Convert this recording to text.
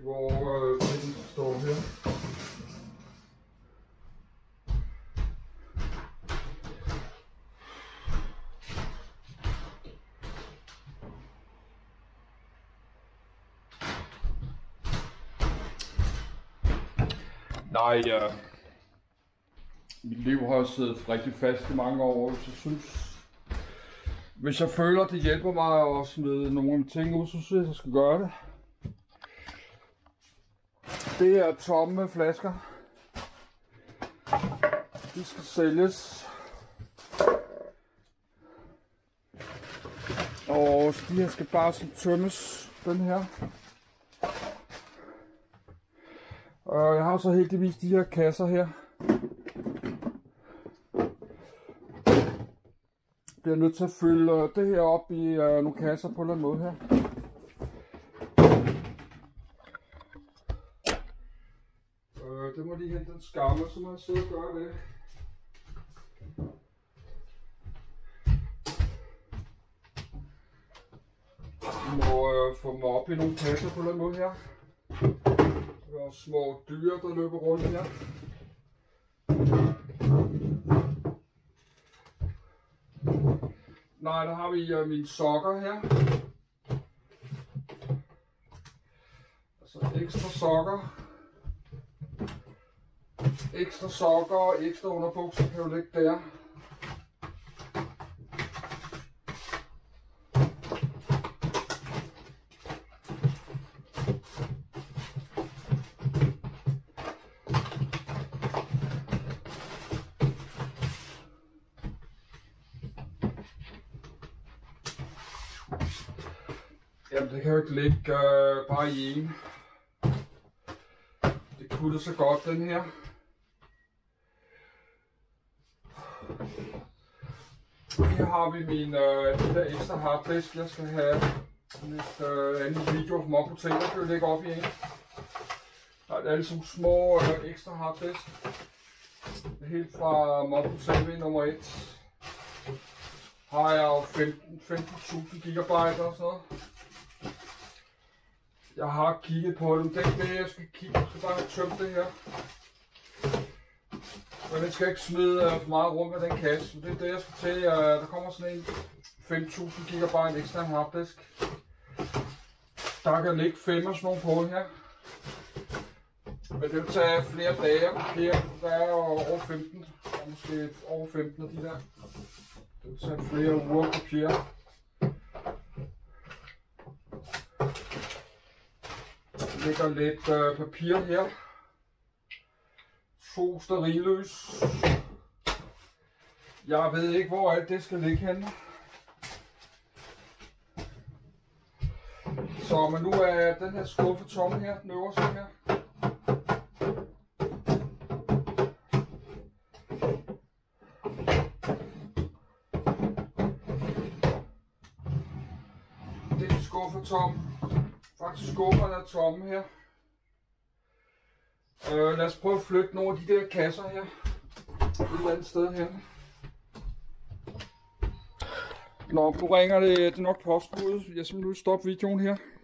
hvor den står her. Nej, mit liv har siddet rigtig fast i mange år, så synes, hvis jeg føler, det hjælper mig at smide nogle ting ud, så synes jeg skal gøre det. Det er tomme flasker. De skal sælges. Og de her skal bare sådan tømmes, den her. Og jeg har så heldigvis de her kasser her. Jeg bliver nødt til at fylde det her op i nogle kasser på en eller anden måde her. Det må lige hente den skamme, så må jeg sidde og gøre det. Jeg må få dem op i nogle kasser på en eller anden måde her. Der er små dyr, der løber rundt her. Nej, der har vi mine sokker her. Altså ekstra sokker. Ekstra sokker og ekstra underbukser kan jo ligge der. Jamen, det kan jo ikke ligge bare i en. Det kunne det så godt, den her. Her har vi min de der ekstra harddisk. Jeg skal have lidt anden video fra Mob-Hotel, der kan jeg lægge op i en. Der er alle sådan små ekstra harddisk. Helt fra Mob-Hotel nummer 1. Har jeg jo 15.000 gigabyte og sådan noget. Jeg har kigget på dem. Det er det, jeg skal kigge. Jeg skal bare have tømt det her. Men den skal ikke smide for meget rundt med den kasse. Det er det, jeg skal til. Der kommer sådan en 5.000 gigabyte ekstra harddisk. Der kan ligge 5 og sådan nogle på her. Men det vil tage flere dage at kopiere. Der er over 15. Og måske over 15 af de der. Det vil tage flere uger at kopiere. Der ligger lidt papir her. 2 stearinlys. Jeg ved ikke, hvor alt det skal ligge henne. Så, men nu er den her skuffe tom her, den øverste her. Det er skuffe tom. Faktisk skufferne er tomme her. Lad os prøve at flytte nogle af de der kasser her. Et eller andet sted her. Nå, nu ringer det nok postbuddet. Jeg skal nu stoppe videoen her.